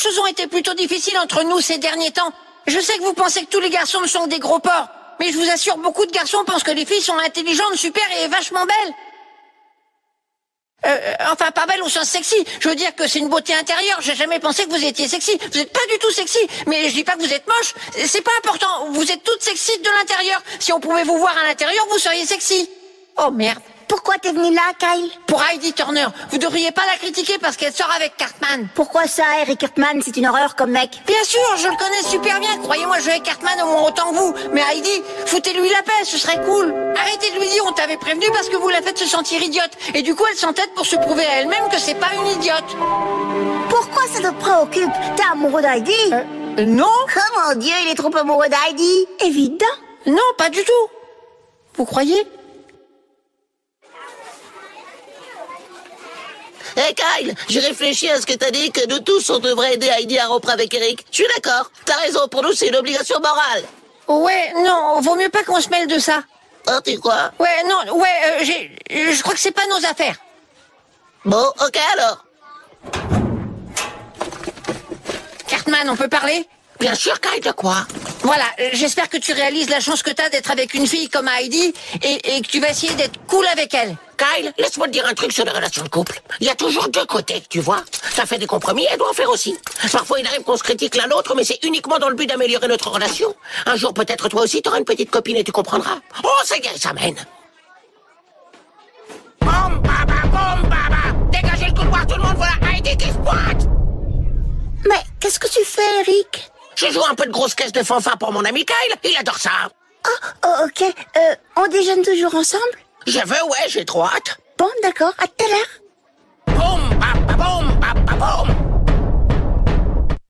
choses ont été plutôt difficiles entre nous ces derniers temps. Je sais que vous pensez que tous les garçons sont des gros porcs, mais je vous assure, beaucoup de garçons pensent que les filles sont intelligentes, super et vachement belles. Enfin, pas belle au sens sexy. Je veux dire que c'est une beauté intérieure. J'ai jamais pensé que vous étiez sexy. Vous êtes pas du tout sexy. Mais je dis pas que vous êtes moche. C'est pas important. Vous êtes toutes sexy de l'intérieur. Si on pouvait vous voir à l'intérieur, vous seriez sexy. Oh merde. Pourquoi t'es venu là, Kyle? Pour Heidi Turner. Vous devriez pas la critiquer parce qu'elle sort avec Cartman. Pourquoi ça, Eric Cartman? C'est une horreur comme mec. Bien sûr, je le connais super bien. Croyez-moi, je vais avec Cartman au moins autant que vous. Mais Heidi, foutez-lui la paix, ce serait cool. Arrêtez de lui dire, on t'avait prévenu parce que vous la faites se sentir idiote. Et du coup, elle s'entête pour se prouver à elle-même que c'est pas une idiote. Pourquoi ça te préoccupe? T'es amoureux d'Heidi? Non. Oh mon Dieu, il est trop amoureux d'Heidi. Évident. Non, pas du tout. Vous croyez? Hey Kyle, j'ai réfléchi à ce que t'as dit, que nous tous on devrait aider Heidi à rompre avec Eric. Je suis d'accord, t'as raison, pour nous c'est une obligation morale. Ouais, non, vaut mieux pas qu'on se mêle de ça. Oh, tu crois? Ouais, non, ouais, je crois que c'est pas nos affaires. Bon, ok alors. Cartman, on peut parler? Bien sûr Kyle, de quoi? Voilà, j'espère que tu réalises la chance que t'as d'être avec une fille comme Heidi et que tu vas essayer d'être cool avec elle. Kyle, laisse-moi te dire un truc sur les relations de couple. Il y a toujours deux côtés, tu vois. T'as fait des compromis, elle doit en faire aussi. Parfois, il arrive qu'on se critique l'un l'autre, mais c'est uniquement dans le but d'améliorer notre relation. Un jour, peut-être toi aussi, t'auras une petite copine et tu comprendras. Oh, c'est gay, ça mène. Boum, baba, dégagez le couloir, tout le monde, voilà Heidi qui se pointe. Mais qu'est-ce que tu fais, Eric? Je joue un peu de grosse caisse de fanfare pour mon ami Kyle, il adore ça. Oh, ok. On déjeune toujours ensemble? Je veux, ouais, j'ai trop hâte. Bon, d'accord. À tout à l'heure. Boum, baba, boum, baba, boum.